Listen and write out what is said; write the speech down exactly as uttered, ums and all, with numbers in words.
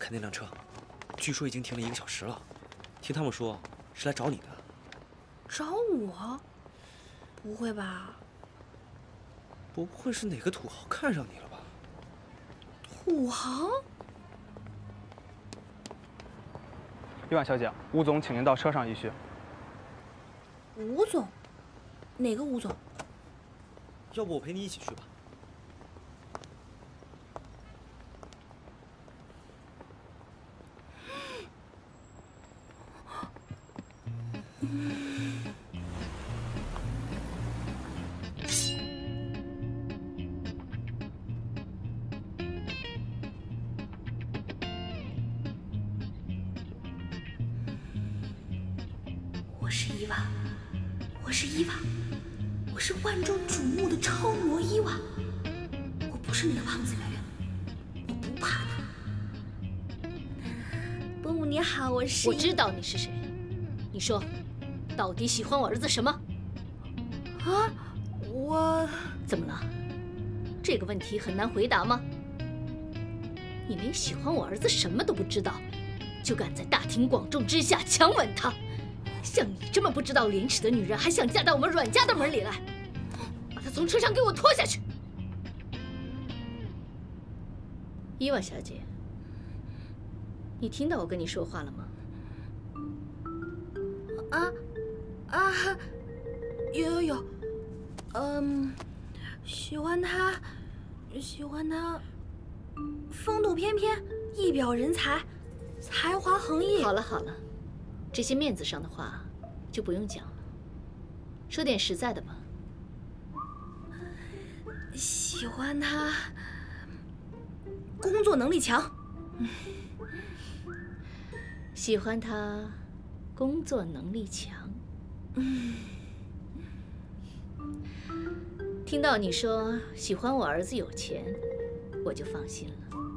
看那辆车，据说已经停了一个小时了。听他们说是来找你的。 找我？不会吧？ 不会是哪个土豪看上你了吧？ 土豪？ 玉婉小姐，吴总请您到车上一叙。 吴总？哪个吴总？ 要不我陪你一起去吧。 我是伊娃，我是伊娃，我是万众瞩目的超模伊娃。我不是那个胖子圆圆，我不怕他。伯母你好，我是…… 我知道你是谁，你说，到底喜欢我儿子什么？ 啊，我怎么了？这个问题很难回答吗？你连喜欢我儿子什么都不知道，就敢在大庭广众之下强吻他？ 像你这么不知道廉耻的女人，还想嫁到我们阮家的门里来？把她从车上给我拖下去！伊娃小姐，你听到我跟你说话了吗？ 啊啊，有有有，嗯，喜欢他，喜欢他，风度翩翩，一表人才，才华横溢。 好了好了。 这些面子上的话就不用讲了，说点实在的吧。 喜欢他，工作能力强。 喜欢他，工作能力强。嗯。听到你说喜欢我儿子有钱，我就放心了。